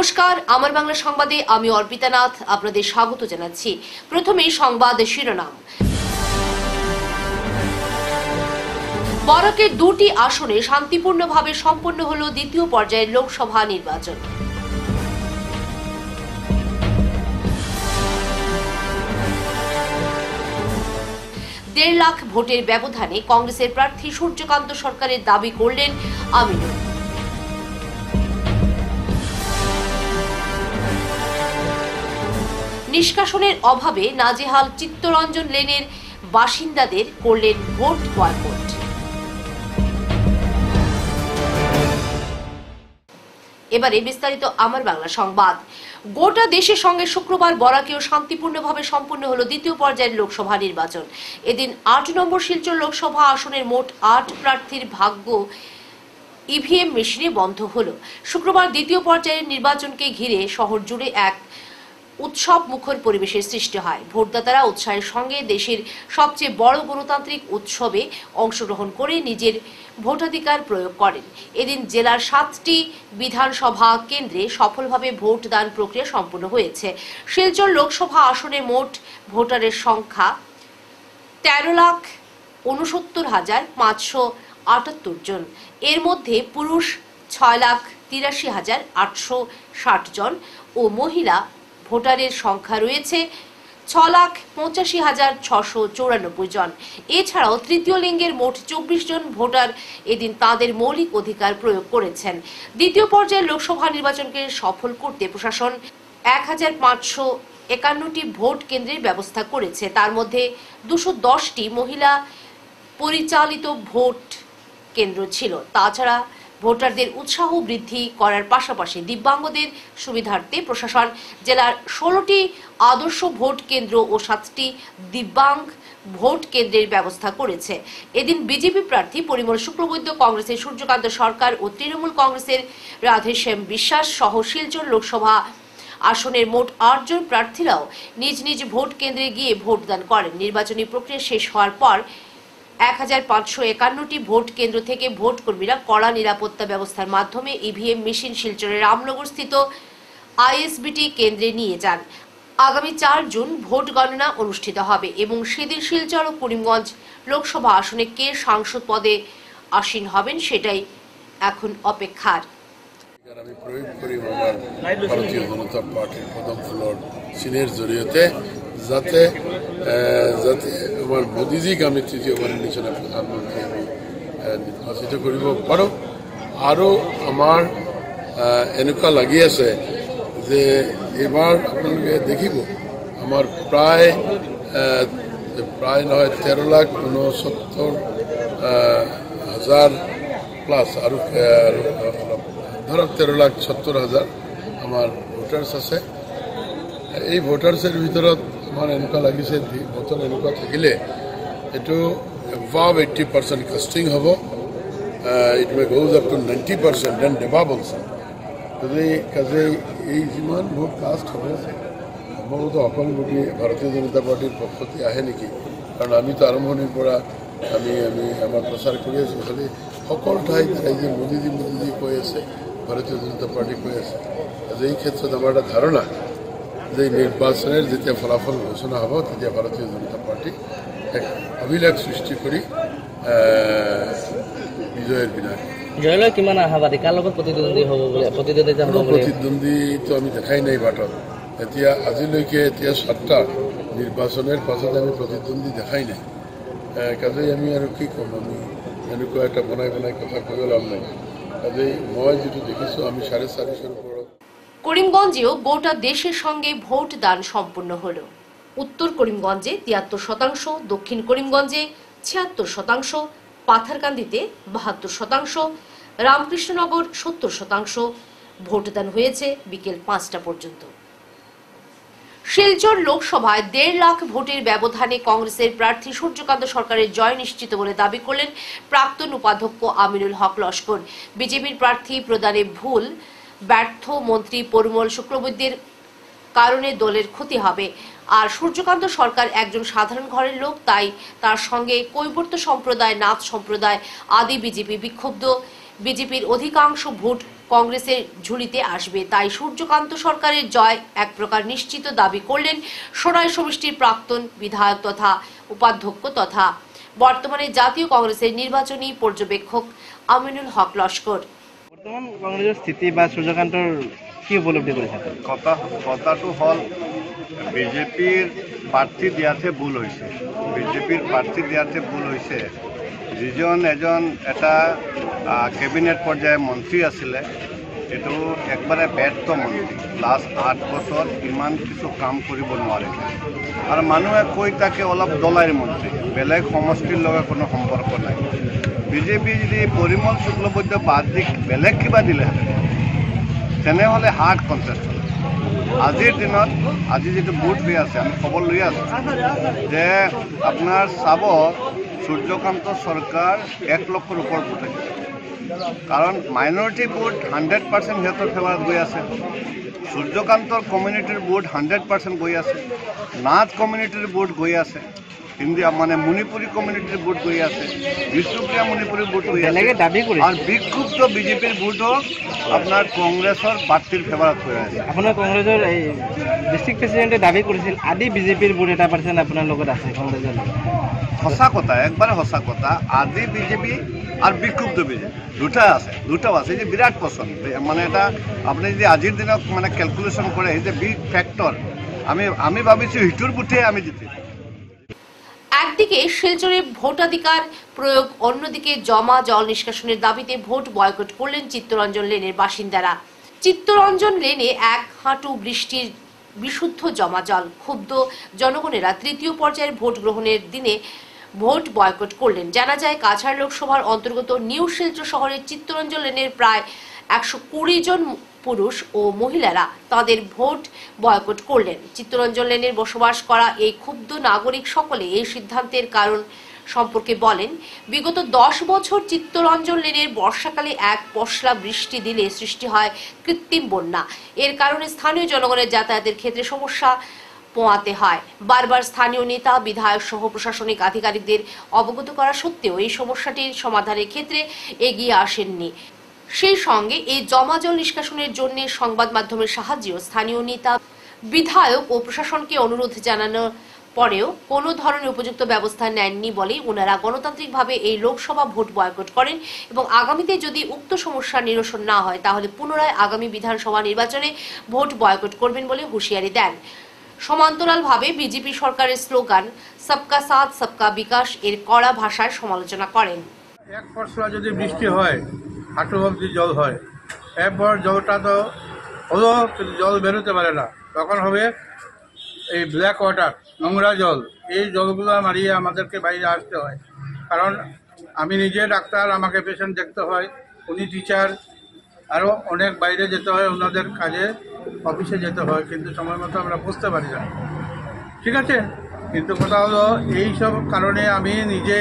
নমস্কার, আমার বাংলা সংবাদে আমি অর্পিতা নাথ আপনাদের স্বাগত জানাচ্ছি। প্রথমেই সংবাদ শিরোনাম। বরাকের দুটি আসনে শান্তিপূর্ণভাবে সম্পন্ন হলো দ্বিতীয় পর্যায়ের লোকসভা নির্বাচন। দেড় লাখ ভোটের ব্যবধানে কংগ্রেসের প্রার্থী সূর্যকান্ত সরকারের দাবি করলেন আমিনুল। নিষ্কাশনের অভাবে নাজেহাল চিত্তরঞ্জন লেনের বাসিন্দাদের করলেন ভোট বয়কট। এবারে বিস্তারিত আমার বাংলা সংবাদ। গোটা দেশের সঙ্গে শুক্রবার বরাকেও শান্তিপূর্ণভাবে সম্পন্ন হলো দ্বিতীয় পর্যায়ের লোকসভা নির্বাচন। এদিন ৮ নম্বর শিলচর লোকসভা আসনের মোট ৮ প্রার্থীর ভাগ্য ইভিএম মেশিনে বন্ধ হলো। শুক্রবার দ্বিতীয় পর্যায়ের নির্বাচনকে ঘিরে শহর জুড়ে এক উৎসব মুখর পরিবেশের সৃষ্টি হয়। ভোটদাতারা উৎসাহের সঙ্গে দেশের সবচেয়ে বড় গণতান্ত্রিক উৎসবে অংশগ্রহণ করে নিজের ভোটাধিকার প্রয়োগ করেন। এদিন জেলার ৭টি বিধানসভা কেন্দ্রে সফলভাবে ভোট দান প্রক্রিয়া সম্পন্ন হয়েছে। শিলচর লোকসভা আসনে মোট ভোটারের সংখ্যা ১৩,৬৯,৫৭৮ জন। এর মধ্যে পুরুষ ৬,৮৩,৮৬০ জন ও মহিলা ভোটারের সংখ্যা রয়েছে ৬,৮৫,৬৯৪ জন। এছাড়াও তৃতীয় লিঙ্গের মোট ২৪ জন ভোটার এদিন তাদের মৌলিক অধিকার প্রয়োগ করেছেন। দ্বিতীয় পর্যায়ের লোকসভা নির্বাচনকে সফল করতে প্রশাসন ১,৫৫১টি ভোট কেন্দ্রের ব্যবস্থা করেছে। তার মধ্যে ২১০টি মহিলা পরিচালিত ভোট কেন্দ্র ছিল। তাছাড়া ভোটারদের উৎসাহ বৃদ্ধি করার পাশাপাশি দিব্যাঙ্গদের সুবিধার্থে প্রশাসন জেলার ১৬টি আদর্শ ভোট কেন্দ্র ও ৭টি দিব্যাঙ্গ ভোট কেন্দ্রের ব্যবস্থা করেছে। এদিন বিজেপি প্রার্থী পরিমল শুক্লবৈদ্য, কংগ্রেসের সূর্যকান্ত সরকার ও তৃণমূল কংগ্রেসের রাধেশ্যাম বিশ্বাস সহ শিলচর লোকসভা আসনের মোট ৮ জন প্রার্থীরাও নিজ নিজ ভোট কেন্দ্রে গিয়ে ভোটদান করেন। নির্বাচনী প্রক্রিয়া শেষ হওয়ার পর ১,৫৫১টি ভোট কেন্দ্র থেকে ভোট কর্মীরা কড়া নিরাপত্তা ব্যবস্থার মাধ্যমে ইভিএম মেশিন শিলচরের রামনগর স্থিত আইএসবিটি কেন্দ্রে নিয়ে যান। আগামী ৪ জুন ভোট গণনা অনুষ্ঠিত হবে এবং সেদিন শিলচর ও করিমগঞ্জ লোকসভা আসনে কে সাংসদ পদে আসীন হবেন সেটাই এখন অপেক্ষার। আমি প্রয়োগ করি ভারতীয় জনতা পার্টির প্রথম ফ্লোর সিনের জড়িয়তে যাতে আমার মোদীজিক আমি তৃতীয়বার নিশানা প্রধানমন্ত্রী আমি নিৰ্বাচিত কৰিব পাৰোঁ। আৰু আমাৰ এনেকুৱা লাগি আছে যে এইবাৰ আপোনালোকে দেখিব আমাৰ প্ৰায় নহয় ১৩,৬৯,০০০ প্লাছ আৰু ধৰক ১৩,৭০,০০০ আমাৰ ভোটাৰ্ছ আছে। এই ভোটাৰ্ছৰ ভিতৰত আমার এনেকুৱা লাগিছে ভোটৰ এনেকুৱা থাকিলে এইটো এবাভ 80% কাষ্টিং হ'ব। It may goes up to 90% then ডেবাব অলছ। কাজেই এই যিমান ভোট কাষ্ট হ'ব সম্ভৱতঃ অকল লোকে ভাৰতীয় জনতা পাৰ্টিৰ পক্ষতে আহে নেকি, কাৰণ আমিতো আৰম্ভণিৰ পৰা আমি আমাৰ প্ৰচাৰ কৰি আছোঁ। খালি সকলো ঠাইত যে মোদীজি কৈ আছে, ভাৰতীয় জনতা পাৰ্টি কৈ আছে। এই ক্ষেত্ৰত আমাৰ এটা ধাৰণা যে নির্বাচনের যেতিয়া ফলাফল ঘোষণা হব তেতিয়া ভারতীয় জনতা পার্টি এক অভিলেখ সৃষ্টি করে বিজয়ের বিনাশ। জয়লৈ কিমান আশাবাদী, কাৰ লগত প্ৰতিদ্বন্দ্বী হ'ব বুলি প্ৰতিদ্বন্দ্বীটো আমি দেখাই নাই বাটত। এতিয়া আজিলৈকে 7টা নিৰ্বাচনের পাছত আমি প্ৰতিদ্বন্দ্বী দেখাই নাই। কাজেই আমি আৰু কি ক'ম, আমি এনেকুৱা এটা বনাই কথা কৈ লাভ নাই। কাজেই মই যেটো দেখিছোঁ আমি 450-ৰ ওপৰত। করিমগঞ্জেও গোটা দেশের সঙ্গে ভোট দান সম্পন্ন হলো। উত্তর করিমগঞ্জে 73%, দক্ষিণ করিমগঞ্জে 76%, পাথারকান্দিতে 72%, রামকৃষ্ণনগর 70%। ভোটদান হয়েছে বিকেল 5টা পর্যন্ত। শিলচর লোকসভায় 1.5 লাখ ভোটের ব্যবধানে কংগ্রেসের প্রার্থী সূর্যকান্ত সরকারের জয় নিশ্চিত বলে দাবি করলেন প্রাক্তন উপাধ্যক্ষ আমিনুল হক লস্কর। বিজেপির প্রার্থী প্রদানে ভুল ব্যর্থ মন্ত্রী পরিমল শুক্লবৈদ্যের কারণে দলের ক্ষতি হবে। আর সূর্যকান্ত সরকার একজন সাধারণ ঘরের লোক, তাই তার সঙ্গে কৈবর্ত সম্প্রদায়, নাথ সম্প্রদায় আদি বিজেপি বিক্ষুব্ধ। বিজেপির অধিকাংশ ভোট কংগ্রেসের ঝুলিতে আসবে। তাই সূর্যকান্ত সরকারের জয় এক প্রকার নিশ্চিত দাবি করলেন সোনাই সমষ্টির প্রাক্তন বিধায়ক তথা উপাধ্যক্ষ তথা বর্তমানে জাতীয় কংগ্রেসের নির্বাচনী পর্যবেক্ষক আমিনুল হক লস্কর। বর্তমান কংগ্রেসের স্থিতি বা সূর্যকান্তর কি উপলব্ধি করেছেন? কথাটো হল বিজেপির প্রার্থী দিয়াতে ভুল হয়েছে। বিজেপির প্রার্থী দিয়াতে ভুল হয়েছে। যিজন এটা কেবিনেট পর্যায়ে মন্ত্রী আছিলে এইটো একবারে ব্যর্থ মন্ত্রী। লাষ্ট 8 বছর ইমান কিছু কাম কৰিব নোৱাৰে আৰু মানুহে কৈ তাকে অলপ দলাইৰ মন্ত্ৰী, বেলেগ সমষ্টিৰ লগত কোনো সম্পৰ্ক নাই। বিজেপি যদি পৰিমল শুক্লবৈদ্য বাদ দি বেলেগ কিবা দিলেহেঁতেন তেনেহ'লে হাৰ্ড কণ্টেষ্ট হ'ল। আজিৰ দিনত আজি যিটো ভোট হৈ আছে আমি খবৰ লৈ আছোঁ যে আপোনাৰ চাব সূর্যকান্ত সরকার 1 লক্ষর উপর ভোট আছে, কারণ মাইনরিটি ভোট 100% সিহঁতৰ ফেভাৰত গৈ আছে। সূর্যকান্তর কমিউনিটির ভোট 100% গৈ আছে। নাথ কমিউনিটির ভোট গৈ আছে। হিন্দি মানে মণিপুরী কমিউনিটির ভোট গৈ আছে। বিষ্ণুপ্রিয়া মণিপুরীর ভোট গৈ আছে। আর বিক্ষুব্ধ বিজেপির ভোটও আপনার কংগ্রেসের প্রার্থীর ফেভাৰত গৈ আছে। আপোনাৰ কংগ্ৰেছৰ এই ডিষ্ট্ৰিক্ট প্ৰেচিডেণ্টে দাবী কৰিছিল আদি বিজেপিৰ ভোট 1% আপোনাৰ লগত আছে কংগ্ৰেছৰ। সঁচা কথা, একবারে সঁচা কথা। আদি বিজেপি আর বিক্ষুব্ধ বিজেপি দুটাও আছে। যে বিরাট পছন্দ মানে এটা আপনি যদি আজির দিনত মানে ক্যালকুলেশন করে যে বিগ ফ্যাক্টর আমি ভাবিছি হিটুর বুথে আমি জিতি। একদিকে শিলচরে ভোটাধিকার প্রয়োগ, অন্যদিকে জমা জল নিষ্কাশনের দাবিতে ভোট বয়কট করলেন চিত্তরঞ্জন লেনের বাসিন্দারা। চিত্তরঞ্জন লেনে 1 হাঁটু বৃষ্টির বিশুদ্ধ জমা জল। ক্ষুব্ধ জনগণেরা তৃতীয় পর্যায়ের ভোট গ্রহণের দিনে ভোট বয়কট করলেন। জানা যায় কাছাড় লোকসভার অন্তর্গত নিউ শিলচর শহরের চিত্তরঞ্জন লেনের প্রায় 120 জন পুরুষ ও মহিলারা তাদের ভোট বয়কট করলেন। চিত্তরঞ্জন লেনের বসবাস করা এই ক্ষুব্ধ নাগরিক সকলে এই সিদ্ধান্তের কারণ সম্পর্কে বলেন, বিগত 10 বছর চিত্তরঞ্জন লেনের বর্ষাকালে এক পশলা বৃষ্টি দিলে সৃষ্টি হয় কৃত্রিম বন্যা। এর কারণে স্থানীয় জনগণের যাতায়াতের ক্ষেত্রে সমস্যা পোহাতে হয়। বারবার স্থানীয় নেতা, বিধায়ক সহ প্রশাসনিক আধিকারিকদের অবগত করা সত্ত্বেও এই সমস্যাটির সমাধানের ক্ষেত্রে এগিয়ে আসেননি। সেই সঙ্গে এই জমা জল নিষ্কাশনের জন্য সংবাদ মাধ্যমের সাহায্যেও স্থানীয় নেতা, বিধায়ক ও প্রশাসনকে অনুরোধ জানানোর পরেও কোনো ধরনের উপযুক্ত ব্যবস্থা নেননি বলেই ওনারা গণতান্ত্রিকভাবে এই লোকসভা ভোট বয়কট করেন এবং আগামীতে যদি উক্ত সমস্যার নিরসন না হয় তাহলে পুনরায় আগামী বিধানসভা নির্বাচনে ভোট বয়কট করবেন বলে হুঁশিয়ারি দেন। সমান্তরালভাবে বিজেপি সরকারের স্লোগান সবকা সাথ সবকা বিকাশ এর কড়া ভাষায় সমালোচনা করেন। এক পশলা যদি বৃষ্টি হয়, হাঁটু অবধি জল হয়, এরপর জলটা তো হলো কিন্তু জল বেরোতে পারে না, তখন হবে এই ব্ল্যাক ওয়াটার, নোংরা জল। এই জলগুলো মারিয়ে আমাদেরকে বাইরে আসতে হয়, কারণ আমি নিজে ডাক্তার, আমাকে পেশেন্ট দেখতে হয়, উনি টিচার, আরও অনেক বাইরে যেতে হয়, ওনাদের কাজে অফিসে যেতে হয়, কিন্তু সময় মতো আমরা বুঝতে পারি না। ঠিক আছে, কিন্তু কথা হলো এইসব কারণে আমি নিজে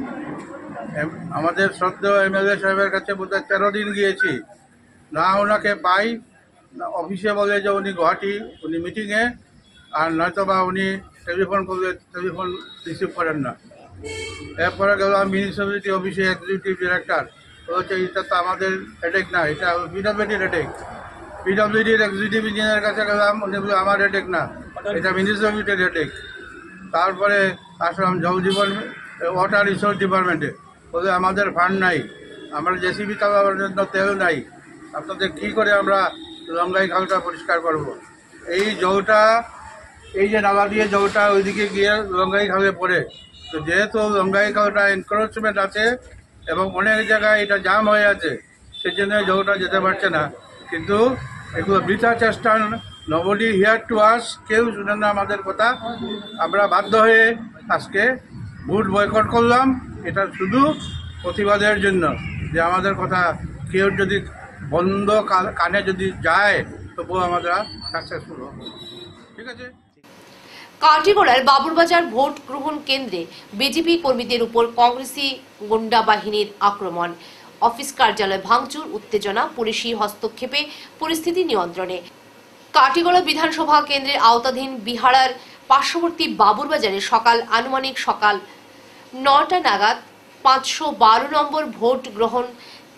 আমাদের শ্রদ্ধেয় এমএলএ সাহেবের কাছে বোধহয় 13 দিন গিয়েছি, না ওনাকে পাই না। অফিসে বলে যে উনি গুয়াহাটি, উনি মিটিংয়ে, আর নয়তো বা উনি টেলিফোন করলে টেলিফোন রিসিভ করেন না। এরপরে গেলাম মিউনিসিপ্যালিটি অফিসে, এক্সিকিউটিভ ডিরেক্টর বলছে এটা তো আমাদের হেডেক না, এটা পিডব্লিউডির হেডেক। পিডব্লিউডির এক্সিকিউটিভ ইঞ্জিনিয়ারের কাছে গেলাম, উনি বলে আমার হেডেক না, এটা মিউনিসিপ্যালিটির হেডেক। তারপরে আসলাম জল জীবন ওয়াটার রিসোর্স ডিপার্টমেন্টে, বলে আমাদের ফান্ড নাই, আমরা জেসিবি চালাবার জন্য তেল নাই, আপনাদের কী করে আমরা লঙ্গাই খালটা পরিষ্কার করব। এই জলটা, এই যে নালা দিয়ে জলটা ওইদিকে গিয়ে লঙ্গাই খালে পড়ে, তো যেহেতু লঙ্গাই খালটা এনক্রোচমেন্ট আছে এবং অনেক জায়গায় এটা জাম হয়ে আছে, সেজন্য জলটা যেতে পারছে না। কিন্তু এগুলো বৃথা চেষ্টা, নবডি হিয়ার টু আস, কেউ শুনে না আমাদের কথা। আমরা বাধ্য হয়ে আজকে ভোট বয়কট করলাম, এটা শুধু প্রতিবাদের জন্য, যে আমাদের কথা কেউ যদি বন্ধ কানে যদি যায় তবুও আমরা সাকসেসফুল হব। ঠিক আছে। কাটিগড়ার বাবুরবাজার ভোট গ্রহণ কেন্দ্রে বিজেপি কর্মীদের উপর কংগ্রেসি গুন্ডা বাহিনীর আক্রমণ, অফিস কার্যালয় ভাঙচুর, উত্তেজনা, পুলিশি হস্তক্ষেপে পরিস্থিতি নিয়ন্ত্রণে। কাটিগড়া বিধানসভা কেন্দ্রের আওতাধীন বিহারার পার্শ্ববর্তী বাবুরবাজারে আনুমানিক সকাল 9টা নাগাদ 512 নম্বর ভোট গ্রহণ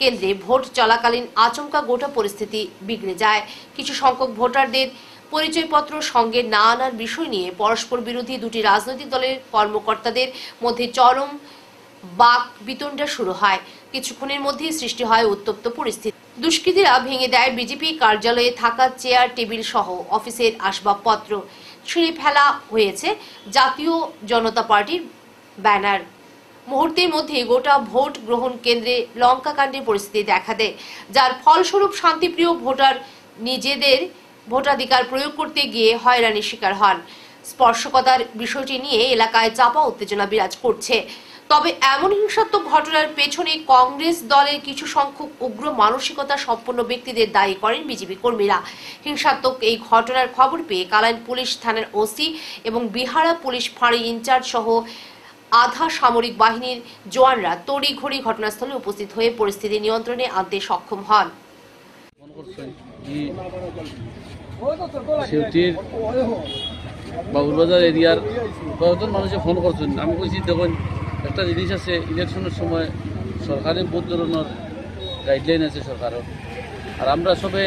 কেন্দ্রে ভোট চলাকালীন আচমকা গোটা পরিস্থিতি বিগড়ে যায়। কিছু সংখ্যক ভোটারদের পরিচয়পত্র সঙ্গে না আনার বিষয় নিয়ে পরস্পর বিরোধী দুটি রাজনৈতিক দলের কর্মকর্তাদের মধ্যে চরম বাক বিতণ্ডা শুরু হয়। কিছুক্ষণের মধ্যেই সৃষ্টি হয় উত্তপ্ত পরিস্থিতি। দুষ্কৃতীরা ভেঙে দেয় বিজেপি কার্যালয়ে থাকা চেয়ার টেবিল সহ অফিসের আসবাবপত্র। ছিঁড়ে ফেলা হয়েছে জাতীয় জনতা পার্টির ব্যানার। মুহূর্তের মধ্যে গোটা ভোট গ্রহণ কেন্দ্রে লঙ্কাকাণ্ডের পরিস্থিতি দেখা দেয়, যার ফলস্বরূপ শান্তিপ্রিয় ভোটার নিজেদের ভোটাধিকার প্রয়োগ করতে গিয়ে হয়রানির শিকার হন। স্পর্শকাতর বিষয়টি নিয়ে এলাকায় চাপা উত্তেজনা বিরাজ করছে। তবে এমন হিংসাত্মক ঘটনার পেছনে কংগ্রেস দলের কিছু সংখ্যক উগ্র মানসিকতা সম্পন্ন ব্যক্তিদের দায়ী করেন বিজেপি কর্মীরা। হিংসাত্মক এই ঘটনার খবর পেয়ে কালাইন পুলিশ থানার ওসি এবং বিহারা পুলিশ ফাঁড়ি ইনচার্জ সহ আধা সামরিক বাহিনীর জওয়ানরা তড়িঘড়ি ঘটনাস্থলে উপস্থিত হয়ে পরিস্থিতি নিয়ন্ত্রণে আনতে সক্ষম হন। বাবুরবাজার এরিয়ার কয়েকজন মানুষে ফোন করছেন। আমি বলছি দেখুন, একটা জিনিস আছে, ইলেকশনের সময় সরকারি বহুত ধরনের গাইডলাইন আছে সরকারের, আর আমরা সবে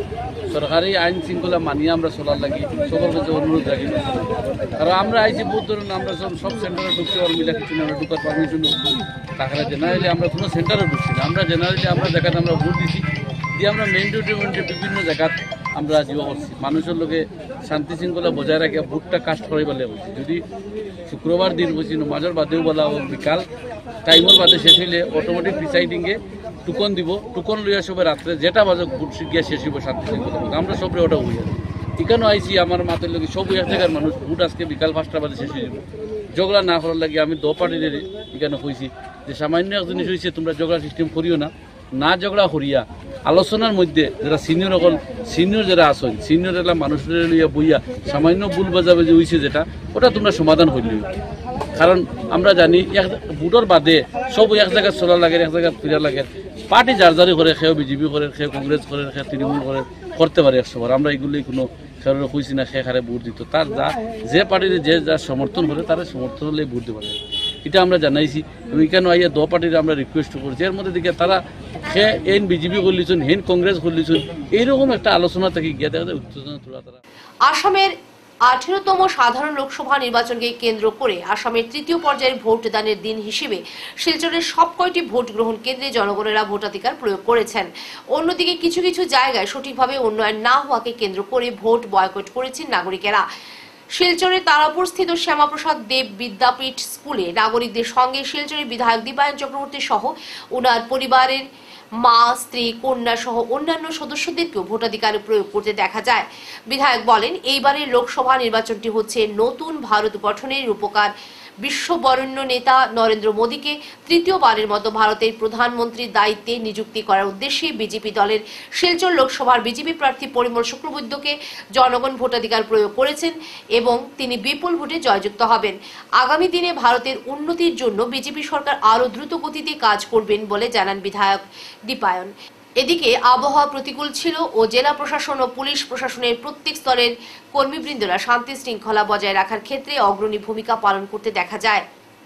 সরকারি আইন শৃঙ্খলা মানিয়ে আমরা চলার লাগি সবার কাছে অনুরোধ রাখি। কারণ আমরা আইছি বহুত ধরনের, আমরা সব সেন্টারে ঢুকতে পারবো মিলা কিছু আমরা ঢুকার পারমিশন টাকা জেনারেলি আমরা কোনো সেন্টারে ঢুকছি না। আমরা জেনারেলি আমরা জায়গাতে আমরা ভোট দিছি, দিয়ে আমরা মেইন রুটে বিভিন্ন জায়গাত আমরা জীব করছি। মানুষের লোকে শান্তি শৃঙ্খলা বজায় রাখে ভোটটা কাস্ট করে বলে বলছি। যদি শুক্রবার দিন বলছি নমাজের বাদেও বলা হোক, বিকাল টাইমের বাদে শেষ হইলে অটোমেটিক প্রিসাইডিংয়ে টুকন দিব, টুকন লইয়া সবে রাত্রে যেটা বাজে ভোট গিয়া শেষ হইব শান্তি শৃঙ্খলা। আমরা সবরে ওটা হইয়া এখানেও আইসি আমার মাতের লোক সব এক জায়গার মানুষ ভোট আজকে বিকাল 5টা বাজে শেষ হয়ে যাব। ঝগড়া না করার লাগে আমি দো পার্টিদের এখানে কইছি যে সামান্য এক জিনিস হয়েছে, তোমরা ঝগড়া সিস্টেম করিও না, না ঝগড়া করিয়া আলোচনার মধ্যে যারা সিনিয়র যারা আসেন, সিনিয়র এলা মানুষের লইয়া বইয়া সামান্য ভুল বাজাবাজি হয়েছে যেটা, ওটা তোমরা সমাধান করলে। কারণ আমরা জানি ভোটের বাদে সব এক জায়গায় চলা লাগে, এক জায়গায় ফিরা লাগে। পার্টি যার যারি করে, সেও বিজেপি করে, সে কংগ্রেস করে, সে তৃণমূল করে, করতে পারে 100 বার। আমরা এগুলোই কোনো খেয়াল কইছি না সে হারে ভোট দিত, তার যে পার্টির যে যা সমর্থন করে তারা সমর্থন হলে ভোট দিতে পারে, এটা আমরা জানাইছি। ওইখানে আইয়া দো পার্টির আমরা রিকোয়েস্ট করছি, এর মধ্যে দিকে তারা সে এন বিজেপি করলিছুন, হেন কংগ্রেস করলিছুন, এইরকম একটা আলোচনা থেকে গিয়ে দেখা যায় উত্তেজনা তোলা তারা। আসামের 18তম সাধারণ লোকসভা নির্বাচনকে কেন্দ্র করে আসামের তৃতীয় পর্যায়ের ভোটদানের দিন হিসেবে শিলচরের সব কয়টি ভোট গ্রহণ কেন্দ্রে জনগণেরা ভোটাধিকার প্রয়োগ করেছেন। অন্যদিকে কিছু কিছু জায়গায় সঠিকভাবে উন্নয়ন না হওয়াকে কেন্দ্র করে ভোট বয়কট করেছেন নাগরিকেরা। শিলচরের তারাপুর স্থিত শ্যামাপ্রসাদ দেব বিদ্যাপীঠ স্কুলে নাগরিকদের সঙ্গে শিলচরের বিধায়ক দীপায়ন চক্রবর্তী সহ ওনার পরিবারের মা, স্ত্রী, কন্যা সহ অন্যান্য সদস্যদেরকেও ভোটাধিকার প্রয়োগ করতে দেখা যায়। বিধায়ক বলেন, এইবারের লোকসভা নির্বাচনটি হচ্ছে নতুন ভারত গঠনের রূপকার। বিশ্ববরেণ্য নেতা নরেন্দ্র মোদীকে তৃতীয়বারের মতো ভারতের প্রধানমন্ত্রীর দায়িত্বে নিযুক্তি করার উদ্দেশ্যে বিজেপি দলের শিলচর লোকসভার বিজেপি প্রার্থী পরিমল শুক্লবৈদ্যকে জনগণ ভোটাধিকার প্রয়োগ করেছেন এবং তিনি বিপুল ভোটে জয়যুক্ত হবেন। আগামী দিনে ভারতের উন্নতির জন্য বিজেপি সরকার আরও দ্রুত গতিতে কাজ করবেন বলে জানান বিধায়ক দীপায়ন। এদিকে আবহাওয়া প্রতিকূল ছিল ও জেলা প্রশাসন ও পুলিশ প্রশাসনের প্রত্যেক স্তরের কর্মীবৃন্দরা শান্তি শৃঙ্খলা বজায় রাখার ক্ষেত্রে অগ্রণী ভূমিকা পালন করতে দেখা যায়।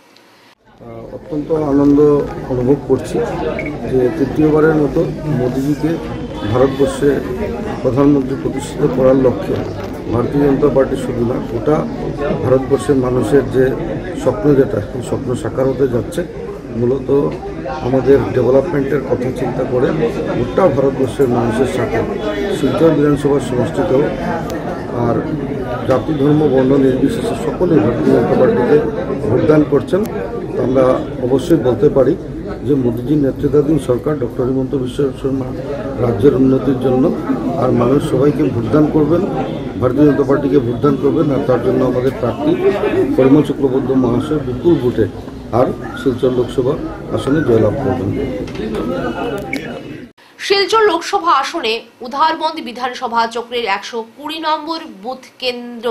অত্যন্ত আনন্দ অনুভব করছি যে তৃতীয়বারের মতো মোদীজিকে ভারতবর্ষে প্রধানমন্ত্রী প্রতিষ্ঠিত করার লক্ষ্যে ভারতীয় জনতা পার্টি শুধু না, গোটা ভারতবর্ষের মানুষের যে স্বপ্ন, যেটা এই স্বপ্ন সাকার হতে যাচ্ছে। মূলত আমাদের ডেভেলপমেন্টের কথা চিন্তা করে গোটা ভারতবর্ষের মানুষের সাথে শিলচর বিধানসভার সমষ্টিতেও আর জাতি, ধর্ম, বর্ণ নির্বিশেষে সকলেই ভারতীয় জনতা পার্টিকে ভোটদান করছেন। আমরা অবশ্যই বলতে পারি যে মোদীজির নেতৃত্বাধীন সরকার, ডক্টর হিমন্ত বিশ্ব শর্মা রাজ্যের উন্নতির জন্য আর মানুষ সবাইকে ভোটদান করবেন, ভারতীয় জনতা পার্টিকে ভোটদান করবেন, আর তার জন্য আমাদের প্রার্থী পরিমল শুক্লবৈদ্য মহাশয় বিপুল ভোটে আর শিলচর লোকসভা আসনে জয়লাভ করবেন। শিলচর লোকসভা আসনে উধারবন্দ বিধানসভা চক্রের 120 নম্বর বুথ কেন্দ্র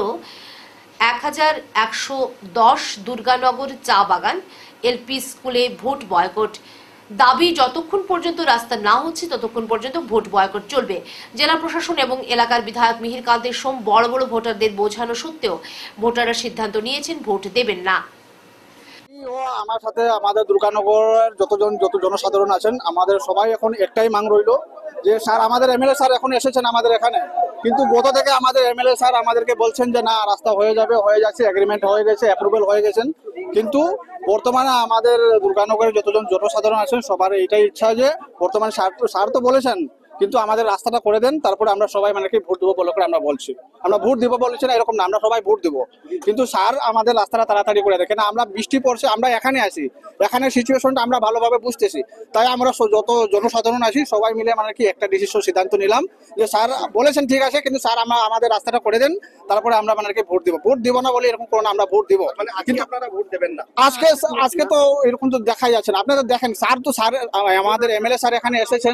1110 দুর্গানগর চা বাগান এলপি স্কুলে ভোট বয়কট দাবি। যতক্ষণ পর্যন্ত রাস্তা না হচ্ছে ততক্ষণ পর্যন্ত ভোট বয়কট চলবে। জেলা প্রশাসন এবং এলাকার বিধায়ক মিহির কান্তের সোম বড় বড় ভোটারদের বোঝানো সত্ত্বেও ভোটাররা সিদ্ধান্ত নিয়েছেন ভোট দেবেন না। ও আমার সাথে আমাদের দুর্গানগরের যত জনসাধারণ আছেন, আমাদের সবাই এখন একটাই মাং রইল যে স্যার, আমাদের এমএলএ স্যার এখন এসেছেন আমাদের এখানে, কিন্তু গত থেকে আমাদের এমএলএ স্যার আমাদেরকে বলছেন যে না, রাস্তা হয়ে যাচ্ছে, এগ্রিমেন্ট হয়ে গেছে, অ্যাপ্রুভাল হয়ে গেছেন। কিন্তু বর্তমানে আমাদের দুর্গানগরের যতজন জনসাধারণ আছেন সবার এইটাই ইচ্ছা যে বর্তমানে স্যার তো বলেছেন, কিন্তু আমাদের রাস্তাটা করে দেন, তারপরে আমরা সবাই মানে কি ভোট দেবো বলে করে আমরা বলছি। আমরা ভোট দিব বলেছি না, এরকম না, আমরা সবাই ভোট দেবো, কিন্তু স্যার আমাদের রাস্তাটা তাড়াতাড়ি করে দেখেন। আমরা বৃষ্টি পড়ছে, আমরা এখানে আছি, এখানে সিচুয়েশনটা আমরা ভালোভাবে বুঝতেছি, তাই আমরা যত জনসাধারণ আছি সবাই মিলে মানে কি একটা ডিসিশন সিদ্ধান্ত নিলাম যে স্যার বলেছেন ঠিক আছে, কিন্তু স্যার আমাদের রাস্তাটা করে দেন, তারপরে আমরা মানে কি ভোট দিব না বলে এরকম কোনো, আমরা ভোট দিব। মানে আজকে আপনারা ভোট দেবেন না? আজকে তো এরকম তো দেখাই যাচ্ছে না। আপনারা দেখেন স্যার আমাদের এমএলএ স্যার এখানে এসেছেন,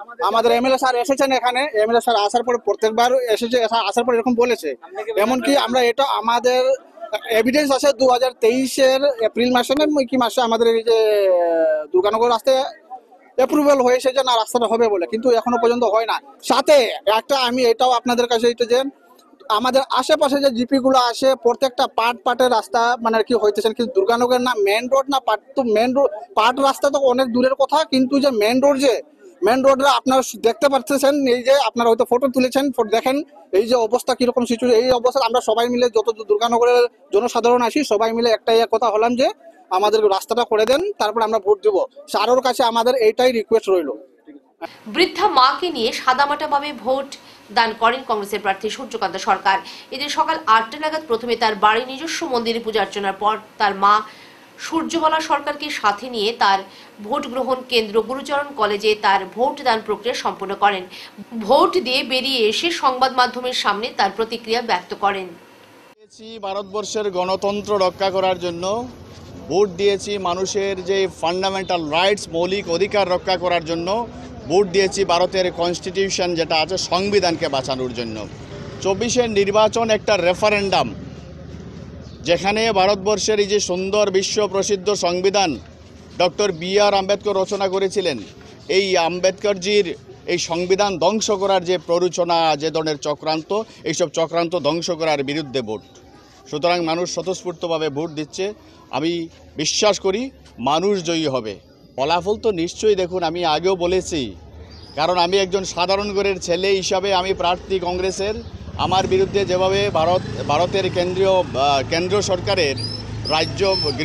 এখানে এমএলএ স্যার আসার পরে প্রত্যেকবার আসার পর এরকম বলেছে। এমনকি আমরা এটা আমাদের এভিডেন্স আছে 2023-এর এপ্রিল মাসে না কি মাসে আমাদের এই যে দুর্গানগর রাস্তায় অ্যাপ্রুভাল হয়েছে যে না রাস্তাটা হবে বলে, কিন্তু এখনো পর্যন্ত হয় না। সাথে একটা আমি এটাও আপনাদের কাছে যে আমাদের আশেপাশে যে জিপি গুলো আসে প্রত্যেকটা পার্টের রাস্তা মানে কি হইতেছেন, কিন্তু দুর্গানগরের না মেন রোড না পার্ট, তো মেন রোড পার্ট রাস্তা তো অনেক দূরের কথা, কিন্তু যে মেন রোডে আপনারা দেখতে পাচ্ছেন, এই যে আপনারা হয়তো ফটো তুলেছেন, দেখেন এই যে অবস্থা কিরকম সিচুয়েশন। এই অবস্থা আমরা সবাই মিলে যত দুর্গানগরের জনসাধারণ আছি সবাই মিলে একটাই কথা হলাম যে আমাদের রাস্তাটা করে দেন, তারপর আমরা ভোট দেবো। স্যারের কাছে আমাদের এইটাই রিকোয়েস্ট রইল। বৃদ্ধা মাকে নিয়ে সাদামাটাভাবে ভোট দান করেন কংগ্রেসের প্রার্থী সূর্যকান্ত সরকার। এদিন সকাল 8টা নাগাদ প্রথমে তার বাড়ি নিজস্ব মন্দিরে পূজা অর্চনার পর তার মা সূর্যবালা সরকারকে সাথে নিয়ে তার ভোট গ্রহণ কেন্দ্র গুরুচরণ কলেজে তার ভোট দান প্রক্রিয়া সম্পন্ন করেন। ভোট দিয়ে বেরিয়ে এসে সংবাদ মাধ্যমের সামনে তার প্রতিক্রিয়া ব্যক্ত করেন। ভারতবর্ষের গণতন্ত্র রক্ষা করার জন্য ভোট দিয়েছি, মানুষের যে ফান্ডামেন্টাল রাইটস মৌলিক অধিকার রক্ষা করার জন্য ভোট দিয়েছি, ভারতের কনস্টিটিউশন যেটা আছে সংবিধানকে বাঁচানোর জন্য। 24-এর নির্বাচন একটা রেফারেন্ডাম, যেখানে ভারতবর্ষের এই যে সুন্দর বিশ্ব প্রসিদ্ধ সংবিধান ডক্টর B.R. আম্বেদকর রচনা করেছিলেন, এই আম্বেদকরজির এই সংবিধান ধ্বংস করার যে প্ররোচনা, যে ধরনের চক্রান্ত, এইসব চক্রান্ত ধ্বংস করার বিরুদ্ধে ভোট। সুতরাং মানুষ স্বতঃস্ফূর্তভাবে ভোট দিচ্ছে। আমি বিশ্বাস করি মানুষ জয়ী হবে। ফলাফল তো নিশ্চয়ই দেখুন, আমি আগেও বলেছি, কারণ আমি একজন সাধারণ ঘরের ছেলে হিসাবে আমি প্রার্থী কংগ্রেসের। আমার বিরুদ্ধে যেভাবে ভারতের কেন্দ্র সরকারের রাজ্য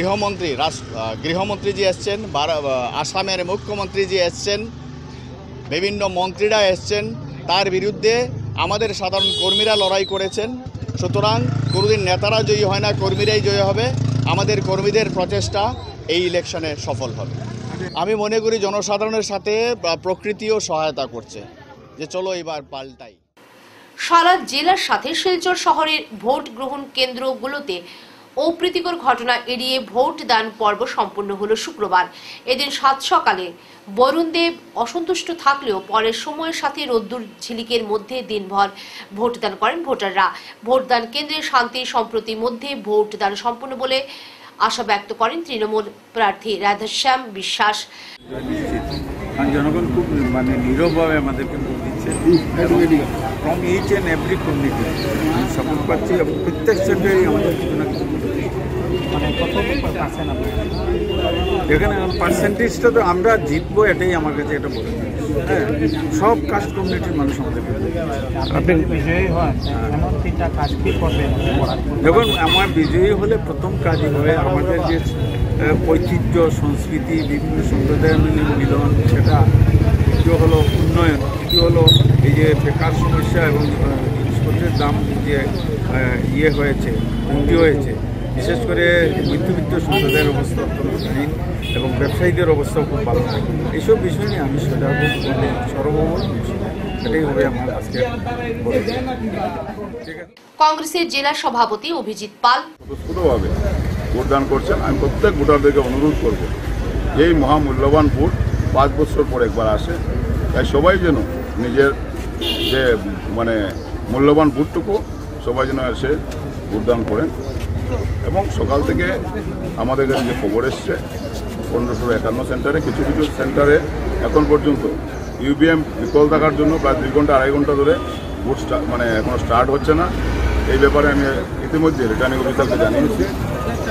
গৃহমন্ত্রী এসছেন, আসামের মুখ্যমন্ত্রী এসছেন, বিভিন্ন মন্ত্রীরা এসছেন, তার বিরুদ্ধে আমাদের সাধারণ কর্মীরা লড়াই করেছেন। সুতরাং কোনোদিন নেতারা জয়ী হয় না, কর্মীরাই জয়ী হবে। আমাদের কর্মীদের প্রচেষ্টা এই ইলেকশনে সফল হবে। আমি মনে করি জনসাধারণের সাথে প্রকৃতিও সহায়তা করছে যে চলো এবার পাল্টাই। সারা জেলার সাথে শিলচর শহরের ভোট গ্রহণ কেন্দ্রগুলোতে অপ্রীতিকর ঘটনা এড়িয়ে ভোট দান পর্ব সম্পন্ন হলো শুক্রবার। এদিন 7 সকালে বরুণ দেব অসন্তুষ্ট থাকলেও পরের সময়ের সাথে রোদ্দুর ঝিলিকের মধ্যে দিনভর ভোটদান করেন ভোটাররা। ভোটদান কেন্দ্রে শান্তি সম্প্রতির মধ্যে ভোটদান সম্পন্ন বলে আশা ব্যক্ত করেন তৃণমূল প্রার্থী রাধাশ্যাম বিশ্বাস। জনগণ খুব নীরবভাবে আমাদেরকে ভোট দিচ্ছে, from each and every community support পাচ্ছি, এবং প্রত্যেক সেন্টারেই আমাদের কিছু না কিছু এখানে পার্সেন্টেজটা তো আমরা জিতবো, এটাই আমার কাছে এটা বলে। হ্যাঁ, সব কাস্ট কমিউনিটির মানুষ আমাদেরকে দেখুন, আমার বিজয়ী হলে প্রথম কাজই হবে আমাদের যে ঐতিহ্য সংস্কৃতি বিভিন্ন সম্প্রদায়ের মিলন, সেটা দ্বিতীয় হলো উন্নয়ন, তৃতীয় হলো এই যে বেকার সমস্যা এবং জিনিসপত্রের দাম যে হয়েছে, বৃদ্ধি হয়েছে, বিশেষ করে মধ্যবিত্ত সম্প্রদায়ের অবস্থা অত্যন্ত দায়ী এবং ব্যবসায়ীদের অবস্থাও খুব ভালো থাকে। এইসব বিষয় নিয়ে আমি সজাগ সর্বমোট এটাই হবে আমার আজকে। কংগ্রেসের জেলা সভাপতি অভিজিৎ পাল স্বতঃস্ফূর্তভাবে ভোটদান করছেন। আমি প্রত্যেক ভোটারদেরকে অনুরোধ করব যে এই মহামূল্যবান ভোট 5 বছর পর একবার আসে, তাই সবাই যেন নিজের যে মূল্যবান ভোটটুকু সবাই যেন এসে ভোটদান করেন। এবং সকাল থেকে আমাদের কাছে যে খবর এসছে 1551 সেন্টারে, কিছু কিছু সেন্টারে এখন পর্যন্ত ইভিএম বিকল থাকার জন্য প্রায় 2 ঘন্টা 2.5 ঘন্টা ধরে ভোট এখনো স্টার্ট হচ্ছে না। এই ব্যাপারে আমি ইতিমধ্যে রিটার্নিং অফিসারকে জানিয়েছি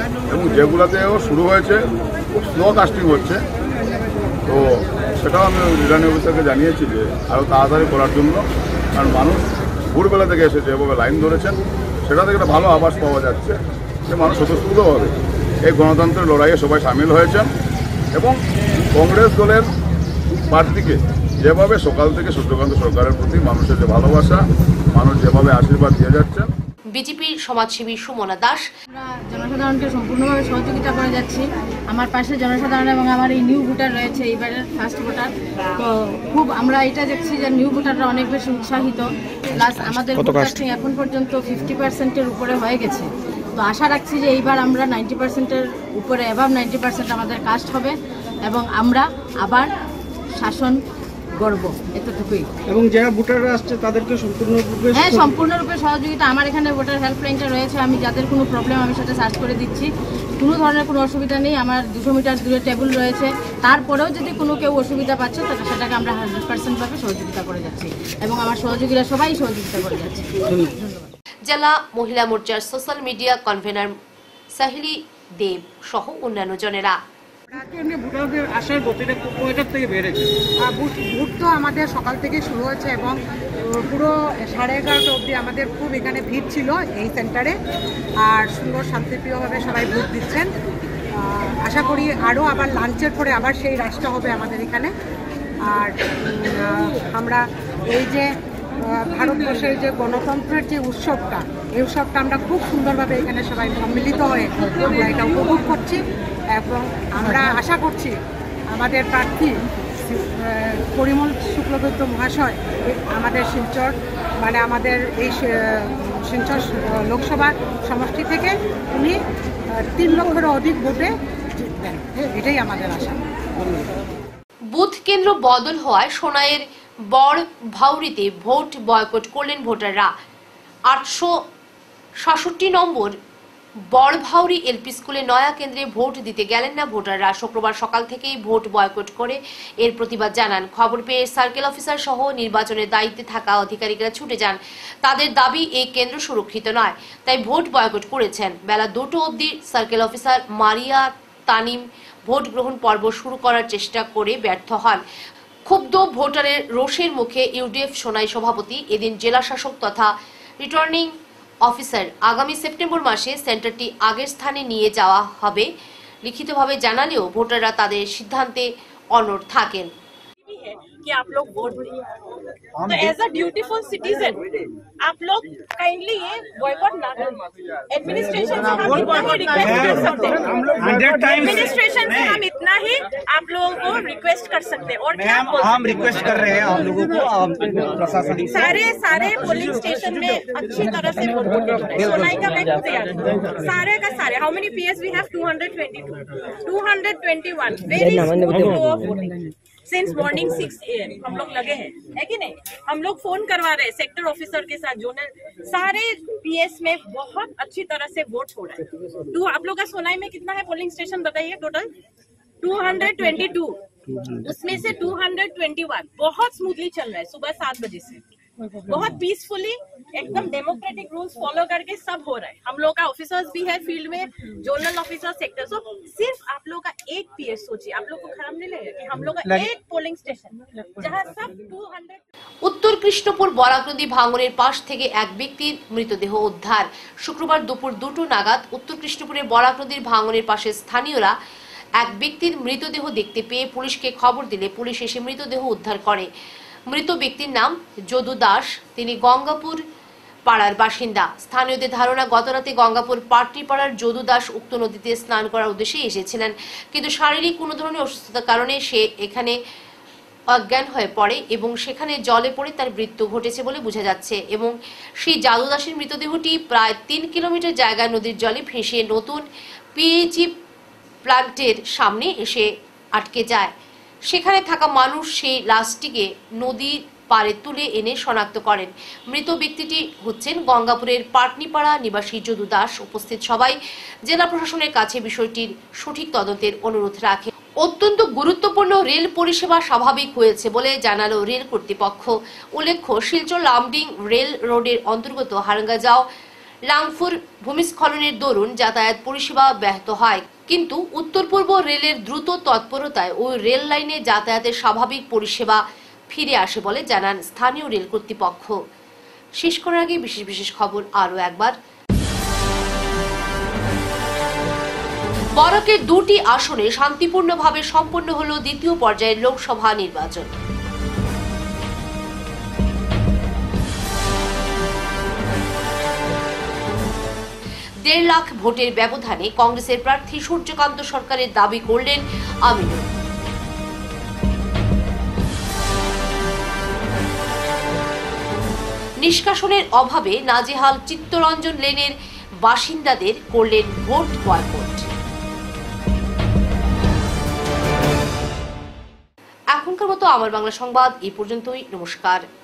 এবং যেগুলোতেও শুরু হয়েছে খুব স্লো কাস্টিং হচ্ছে। তো সেটাও আমি রিটার্নিং অফিসারকে জানিয়েছি যে আরও তাড়াতাড়ি করার জন্য, কারণ মানুষ ভোরবেলা থেকে এসে যেভাবে লাইন ধরেছেন সেটা থেকে একটা ভালো আভাস পাওয়া যাচ্ছে যে মানুষ স্বতঃস্ফূর্তভাবে এই গণতন্ত্রের লড়াইয়ে সবাই সামিল হয়েছেন এবং কংগ্রেস দলের প্রার্থীকে যেভাবে সকাল থেকে সূর্যকান্ত সরকারের প্রতি মানুষের যে ভালোবাসা, মানুষ যেভাবে আশীর্বাদ দিয়ে যাচ্ছেন। বিজেপির সমাজসেবী সুমনা দাস, আমরা জনসাধারণকে সম্পূর্ণভাবে সহযোগিতা করে যাচ্ছি। আমার পাশে জনসাধারণ এবং আমার এই নিউ ভোটার রয়েছে, এইবারের ফার্স্ট ভোটার। তো খুব আমরা এটা দেখছি যে নিউ ভোটাররা অনেক বেশি উৎসাহিত, প্লাস আমাদের ভোটার এখন পর্যন্ত 50%-এর উপরে হয়ে গেছে। তো আশা রাখছি যে এইবার আমরা 90%-এর উপরে, অ্যাবাভ 90% আমাদের কাস্ট হবে এবং আমরা আবার শাসন গর্ব, এতটুকুই। এবং যারা ভোটাররা আসছে তাদেরকে সম্পূর্ণরূপে সম্পূর্ণরূপে সহযোগিতা। আমার এখানে ভোটার হেল্পলাইনটা রয়েছে, আমি যাদের কোনো প্রবলেম আমি সেটা সার্চ করে দিচ্ছি, কোনো ধরনের কোনো অসুবিধা নেই। আমার 200 মিটার দূরে টেবিল রয়েছে, তারপরেও যদি কোনো কেউ অসুবিধা পাচ্ছে তাহলে সেটাকে আমরা 100%ভাবে সহযোগিতা করে যাচ্ছি এবং আমার সহযোগীরা সবাই সহযোগিতা করে যাচ্ছে। ধন্যবাদ। জেলা মহিলা মোর্চার social media convener Sahili Deb সহ অন্যান্য জনেরা। ভোটারদের আসার গতিটা কয়টার থেকে বেড়েছে? ভোট তো আমাদের সকাল থেকে শুরু হয়েছে এবং পুরো 11:30 অবধি আমাদের খুব এখানে ভিড় ছিল এই সেন্টারে। আর সুন্দর শান্তিপ্রিয়ভাবে সবাই ভোট দিচ্ছেন। আশা করি আরও আবার লাঞ্চের পরে আবার সেই রাশটা হবে আমাদের এখানে। আর আমরা এই যে ভারতবর্ষের যে গণতন্ত্রের যে উৎসবটা, এই উৎসবটা আমরা খুব সুন্দরভাবে এখানে সবাই সম্মিলিত হয়ে আমরা এটা উপভোগ করছি এবং আমরা আশা করছি আমাদের প্রার্থী পরিমল শুক্লবৈদ্য মহাশয় আমাদের শিলচর মানে আমাদের এই শিলচর লোকসভা সমষ্টি থেকে উনি 3 লক্ষেরও অধিক ভোটে জিতবেন, এটাই আমাদের আশা। বুথ কেন্দ্র বদল হওয়ায় সোনাইয়ের বড় ভাউরিতে ভোট বয়কট করলেন ভোটাররা। 866 নম্বর বড়ভাউরি এলপি স্কুলে নয়া কেন্দ্রে ভোট দিতে গেলেন না ভোটাররা। শুক্রবার সকাল থেকেই ভোট বয়কট করে এর প্রতিবাদ জানান। খবর পেয়ে সার্কেল অফিসার সহ নির্বাচনের দায়িত্বে থাকা আধিকারিকরা ছুটে যান। তাদের দাবি এই কেন্দ্র সুরক্ষিত নয়, তাই ভোট বয়কট করেছেন। বেলা 2টা অবধি circle officer Maria Tanim vote গ্রহণ পর্ব শুরু করার চেষ্টা করে ব্যর্থ হন। ক্ষুব্ধ ভোটারের রোষের মুখে ইউডিএফ সোনাই সভাপতি এদিন জেলা শাসক তথা রিটার্নিং অফিসার আগামী সেপ্টেম্বর মাসে সেন্টারটি আগের স্থানে নিয়ে যাওয়া হবে লিখিতভাবে জানালেও ভোটাররা তাদের সিদ্ধান্তে অনড় থাকেন। कि आप लोग वोट दें, तो एज अ ड्यूटीफुल सिटीजन आप लोग काइंडली ये बॉयकॉट ना करें। एडमिनिस्ट्रेशन से हम इतना ही रिक्वेस्ट कर सकते हैं, एडमिनिस्ट्रेशन से हम इतना ही आप लोगों को रिक्वेस्ट कर सकते हैं। और क्या हम रिक्वेस्ट कर रहे हैं आप लोगों को, प्रशासन सारे पोलिंग स्टेशन में अच्छी तरह से वोट होना है। सोनाई का बैंक तैयार सारे का सारे। How many PS we have? 222, 221 very smooth flow of voting. Since morning 6 AM हम लोग लगे हैं, है कि नहीं? हम लोग फोन करवा रहे हैं सेक्टर ऑफिसर के साथ, जोनल सारे पीएस में बहुत अच्छी तरह से वोट हो रहा है। आप लोग का सोनाई में कितना है पोलिंग स्टेशन बताइए? टोटल 222, उसमें से 221 बहुत स्मूथली चल रहा है। सुबह 7 बजे से बहुत पीसफुली एकदम डेमोक्रेटिक रूल्स फॉलो करके सब हो रहा है। हम लोग का ऑफिसर्स भी है फील्ड में, जोनल ऑफिसर सेक्टर। सो सिर्फ आप लोग का एक पीएस सोचिए, आप लोग को खराब नहीं लगेगा कि हम लोग का एक पोलिंग स्टेशन जहां सब 200। উত্তর কৃষ্ণপুর বরাক নদী ভাঙনের পাশ থেকে এক ব্যক্তির মৃতদেহ উদ্ধার। শুক্রবার দুপুর 2টো নাগাদ উত্তর কৃষ্ণপুরের বরাক নদীর ভাঙনের পাশে স্থানীয়রা এক ব্যক্তির মৃতদেহ দেখতে পেয়ে পুলিশকে খবর দিলে পুলিশ এসে মৃতদেহ উদ্ধার করে। মৃত ব্যক্তির নাম যদু দাস, তিনি গঙ্গাপুর পাড়ার বাসিন্দা। স্থানীয়দের ধারণা গতরাতে গঙ্গাপুর পাট্টি পাড়ার যদু দাস উক্ত নদীতে স্নান করার উদ্দেশ্যে এসেছিলেন, কিন্তু শারীরিক কোনো ধরনের অসুস্থতার কারণে সে এখানে অজ্ঞান হয়ে পড়ে এবং সেখানে জলে পড়ে তার মৃত্যু ঘটেছে বলে বোঝা যাচ্ছে। এবং সেই যদু দাসের মৃতদেহটি প্রায় 3 কিলোমিটার জায়গায় নদীর জলে ভেসে নতুন পিএইচই প্ল্যান্টের সামনে এসে আটকে যায়। সেখানে থাকা মানুষ সেই লাশটিকে নদীর পাড়ে তুলে এনে শনাক্ত করেন। মৃত ব্যক্তিটি হচ্ছেন গঙ্গাপুরের পাটনিপাড়া নিবাসী যদু দাস। উপস্থিত সবাই জেলা প্রশাসনের কাছে বিষয়টির সঠিক তদন্তের অনুরোধ রাখে। অত্যন্ত গুরুত্বপূর্ণ রেল পরিষেবা স্বাভাবিক হয়েছে বলে জানালো রেল কর্তৃপক্ষ। উল্লেখ্য, শিলচর লামডিং রেল রোডের অন্তর্গত হারঙ্গাজাও লাংফুর ভূমিস্খলনের দরুন যাতায়াত পরিষেবা ব্যাহত হয়, কিন্তু উত্তর পূর্ব রেলের দ্রুত তৎপরতায় ওই রেল লাইনে যাতায়াতের স্বাভাবিক পরিষেবা ফিরে আসে বলে জানান স্থানীয় রেল কর্তৃপক্ষ। শেষ করার আগে বিশেষ খবর আরও একবার। বরাকের 2টি আসনে শান্তিপূর্ণভাবে সম্পন্ন হল দ্বিতীয় পর্যায়ের লোকসভা নির্বাচন। দেড় লাখ ভোটের ব্যবধানে কংগ্রেসের প্রার্থী সূর্যকান্ত সরকারের দাবি করলেন আমিনুল। নিষ্কাশনের অভাবে নাজেহাল চিত্তরঞ্জন লেনের বাসিন্দাদের করলেন ভোট বয়কট। এখনকার মতো আমার বাংলা সংবাদ এই পর্যন্তই। নমস্কার।